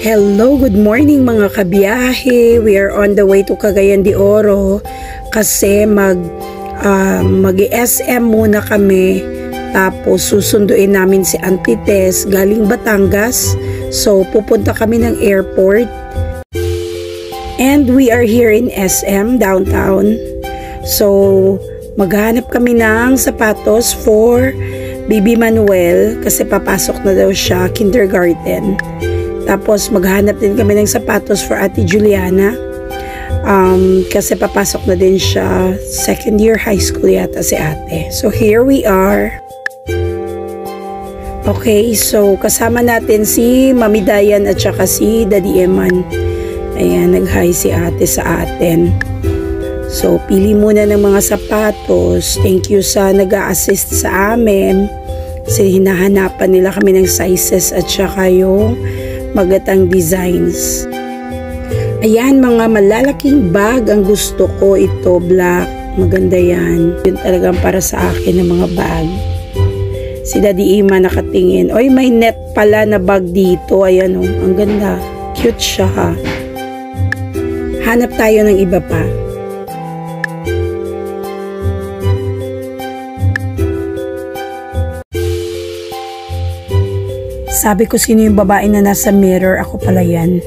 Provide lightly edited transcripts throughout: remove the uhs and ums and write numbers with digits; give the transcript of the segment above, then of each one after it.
Hello, good morning mga kabiyahe. We are on the way to Cagayan de Oro kasi mag-SM muna kami. Tapos susunduin namin si Auntie Tess galing Batangas. So pupunta kami ng airport. And we are here in SM downtown. So maghanap kami ng sapatos for Baby Manuel kasi papasok na daw siya kindergarten. Tapos maghanap din kami ng sapatos for Ate Juliana kasi papasok na din siya second year high school yata si ate. So here we are. Okay, so kasama natin si Mami Dayan at saka si Daddy Eman. Ayan, nag-hi si ate sa atin. So pili muna ng mga sapatos. Thank you sa nag-a-assist sa amin. Kasi hinahanapan nila kami ng sizes at saka yung magatang designs. Ayan, mga malalaking bag ang gusto ko. Ito, black. Maganda yan. Yun talagang para sa akin ng mga bag. Si Daddy Ima nakatingin. Oy, may net pala na bag dito. Ayan o, ang ganda. Cute siya ha. Hanap tayo ng iba pa. Sabi ko sino yung babae na nasa mirror, ako pala yan.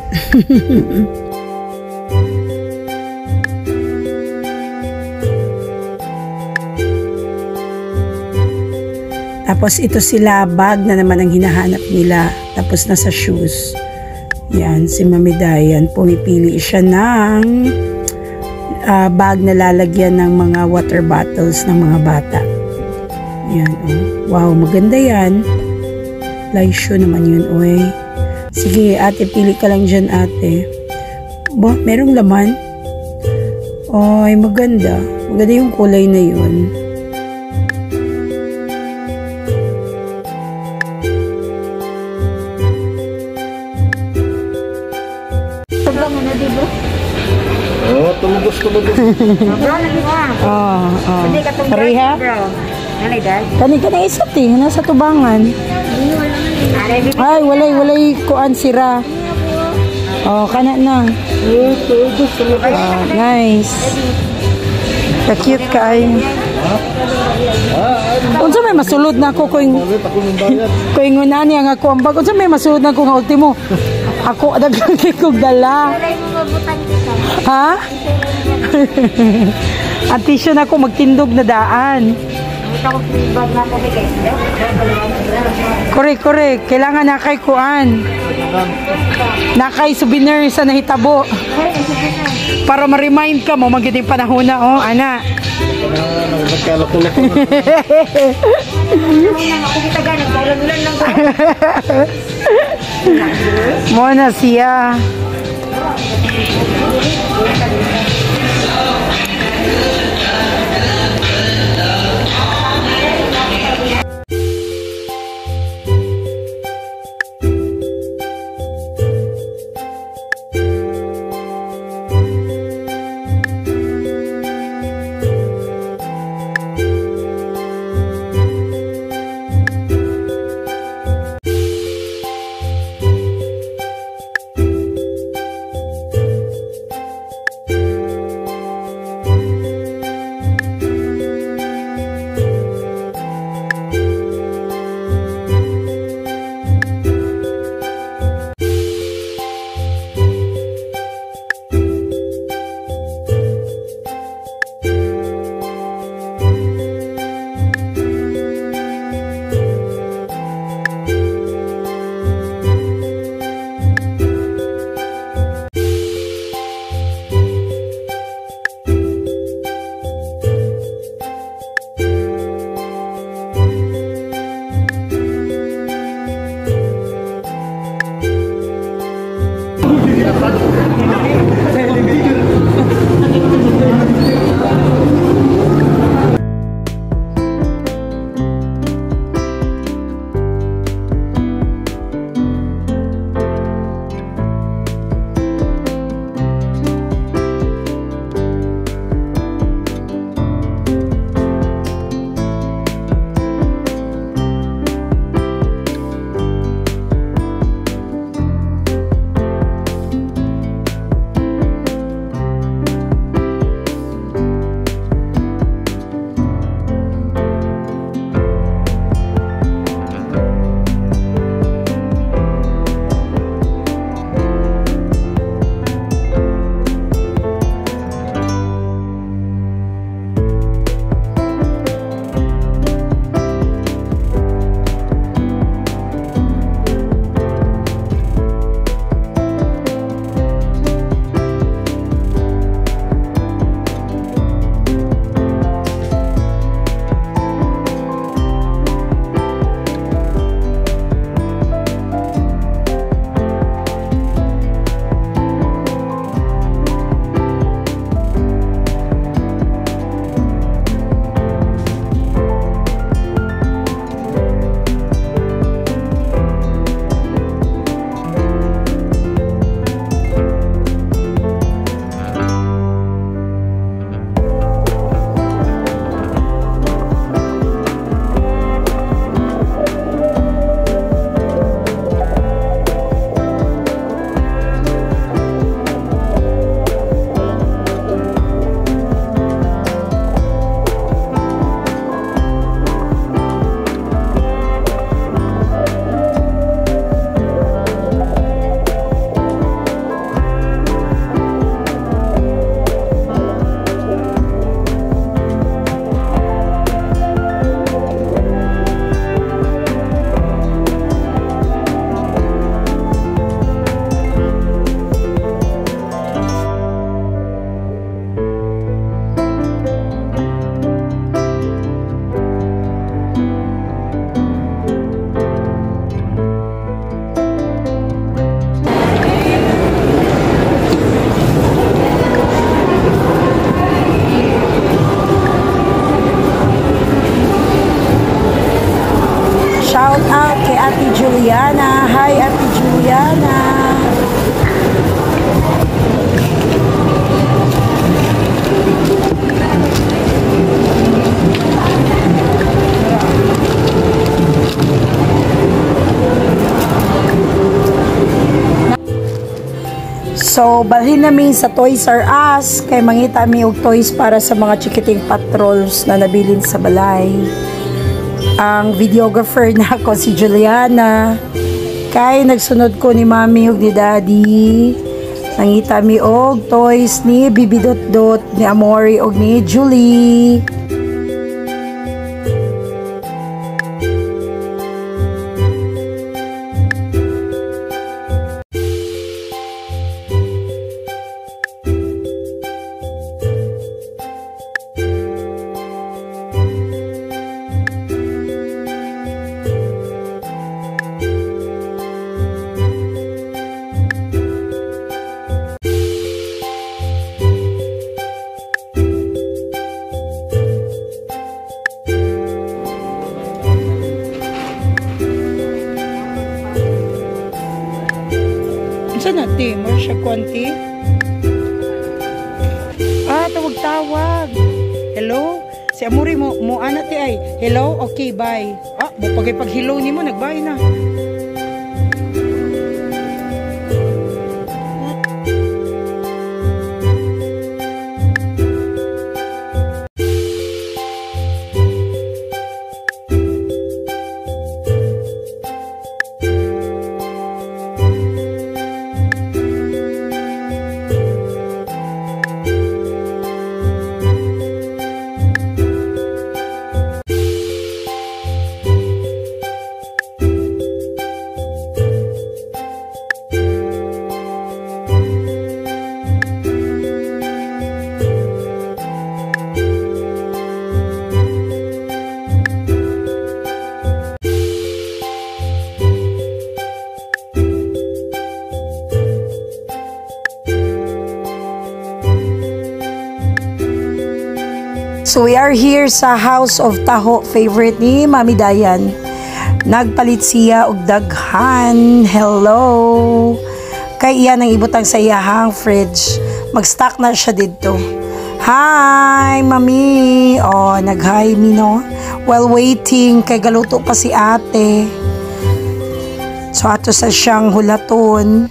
Tapos ito sila, bag na naman ang hinahanap nila. Tapos nasa shoes. Yan, si Mami Dayan, pumipili siya ng bag na lalagyan ng mga water bottles ng mga bata. Yan, oh. Wow, maganda yan. Laisyo naman yun, oy. Sige, ate, pili ka lang dyan, ate. Ba, merong laman? Oy, maganda. Maganda yung kulay na yun. Sobrang na, diba? Oo, tumugos. Hindi ka tumugos, Pareha? bro. Nanay, dad? Kani isa ti, nasa tubangan. Ay, walay kuan sira. Oh, kana na. Nice. Ka-cute ka ay. Unsa may masulod na ako ko ingunani ang ako ang bag. Unsa may masulod na ako nga ultimo. Ako daghang kog dala. Ha? At tissue na ako magtindog na daan. Correct. Kailangan na kay kuan. Na kay souvenir sa nahitabo. Para ma-remind ka mo magiting panahon na, oh, ana. Mona siya. So, balhin namin sa Toys R Us kay mangita mi og toys para sa mga chikiting patrols na nabilin sa balay. Ang videographer na ako si Juliana. Kay nagsunod ko ni Mami ug ni Daddy. Nangita mi og toys ni Bibi Dot ni Amori ug ni Julie. Saan natin? More siya konti? Tawag. Hello? Si Amuri mo anak ti ay. Hello? Okay, bye. Pag hello ni mo, nag-bye na. So we are here sa House of Taho, favorite ni Mami Dayan. Nagpalit siya og daghan. Hello. Kay iyan ang ibutang sa iyahang fridge. Mag-stock na siya dito. Hi, Mami. Nag-hi mi no. While waiting, kay galuto pa si ate. So ato sa siyang hulaton.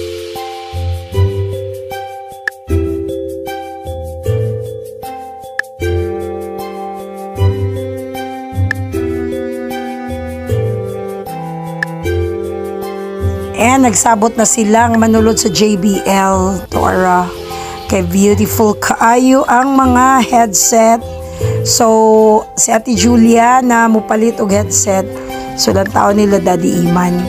And nagsabot na silang manulod sa JBL Tora. Kay beautiful kaayo ang mga headset. So si Ate Julia na mupalit og headset. So lang taon nila Daddy Iman.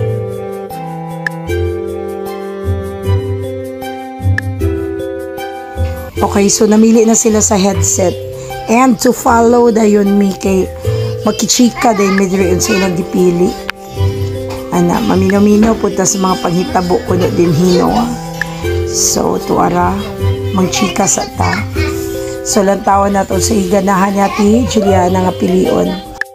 Okay, so namili na sila sa headset. And to follow dayon mi kay makichika day midri sa ilang dipili. Ana, maminaw-minaw punta sa mga panghitabo ko na din hino. So, tuara, magchika sa ta. So, lantawan na to sa iganahan natin, Juliana nga pilion.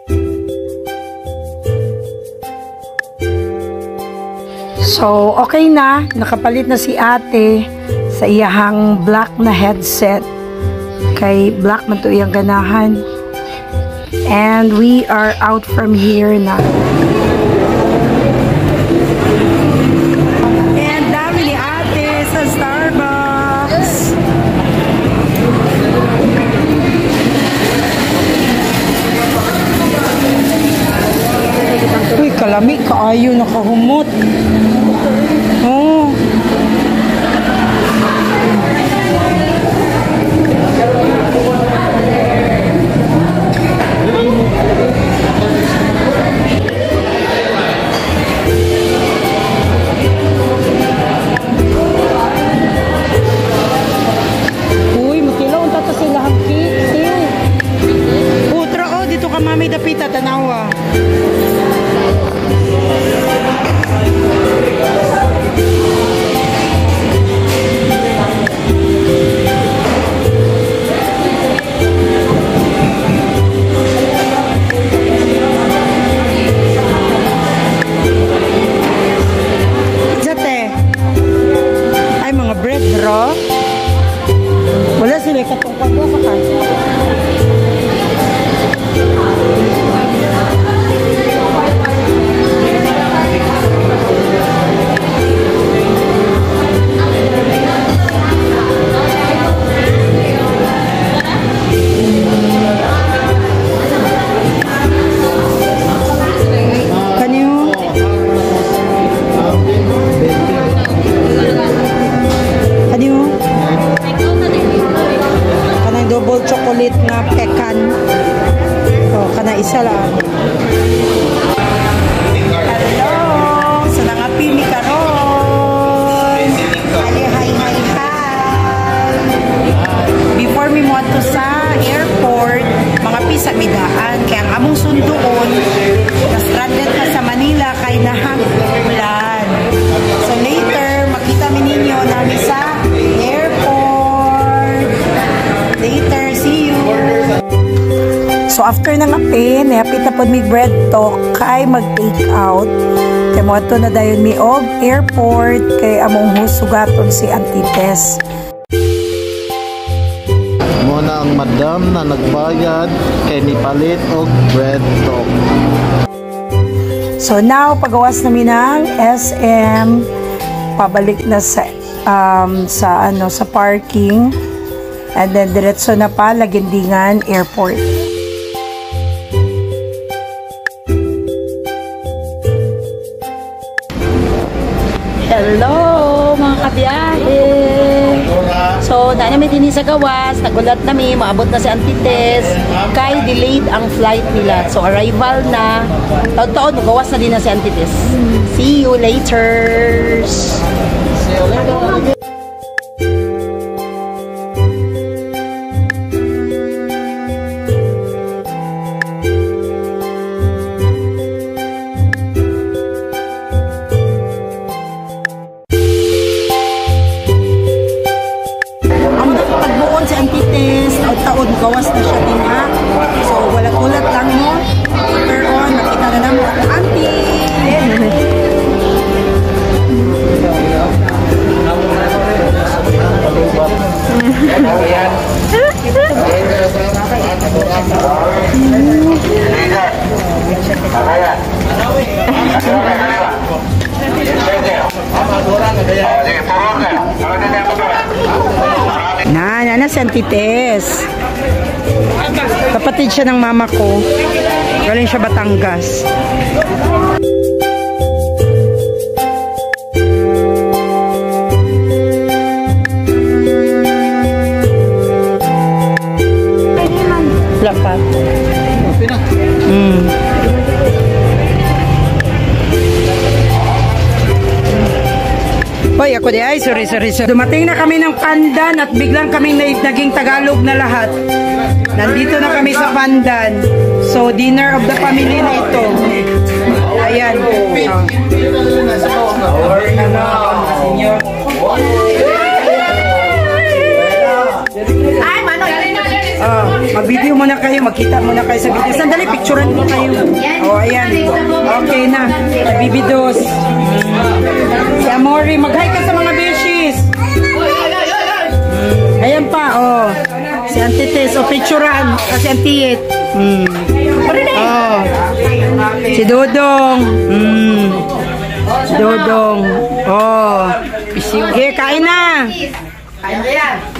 So, okay na. Nakapalit na si ate sa iyahang black na headset. Kay black man to iyang ganahan. And we are out from here na. Kalami kaayo nakahumot. Uy, makilaw unta ta sila hangki. Putra dito ka Mami dapita tanawa. Wala sila katungkad ko sa kansa. split na pekan. O, kana isa lang. Hello! Sa nangapi mi karon. Hi. Before mi mo to sa airport, mga pisa midaan. Kaya ang among sunduon, na-stranded pa sa Manila kay nahaglan. So later, makita mi ninyo namin sa airport. Later, see you! So after ng kape, nahapit na po mi bread talk kay mag-take out. Kaya mo ito na dayon mi og airport kay among husugaton si Auntie Tess. Muna ang madam na nagbayad kay nipalit og bread talk. So now, pagawas namin ng SM, pabalik na sa parking, and then diretso na pa Lagindingan Airport. Hello mga kabiyahe. So, namin din sa gawas, nagulat namin, maabot na si Auntie Tess, kay delayed ang flight nila. So, arrival na, taon-taon, magawas na din na si Auntie Tess. See you later! Taon gawas na siya din ha. So walat-ulat lang mo. Later on, nakita na naman ang auntie. Na si Auntie Tess. Kapatid siya ng mama ko. Galing siya Batangas. Wala pa. Hoy, ako di ay, sorry. Dumating na kami ng Pandan at biglang kaming naging Tagalog na lahat. Nandito na kami sa Pandan. So, dinner of the family na ito. Ayan. Mag-video muna kayo, magkita muna kayo sa video. Sandali, picturean mo kayo. Ayan. Okay na. Nagbibidos. Si Amori, mag-hi ka sa mga beshies. Ayan pa, si Auntie Tess, picturean. Si Auntie It. Si Dodong. Si Dodong. Okay, kain na. Kain na yan.